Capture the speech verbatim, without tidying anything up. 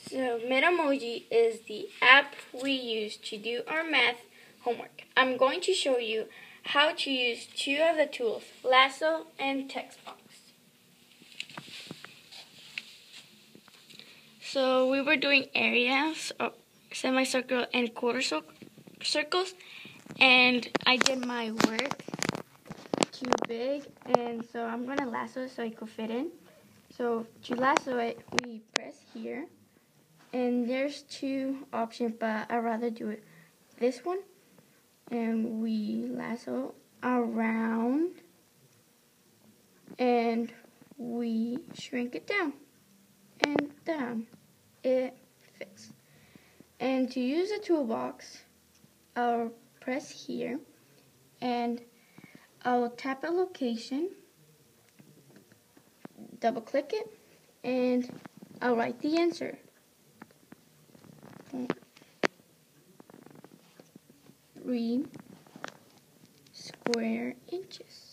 So Metamoji is the app we use to do our math homework. I'm going to show you how to use two of the tools, lasso and text box. So we were doing areas, uh, semicircle and quarter circles, and I did my work too big, and so I'm going to lasso it so it could fit in. So to lasso it, we press here, and there's two options, but I'd rather do it this one. And we lasso around, and we shrink it down and down. It fits. And to use the toolbox, I'll press here, and I'll tap a location, double click it, and I'll write the answer. Three square inches.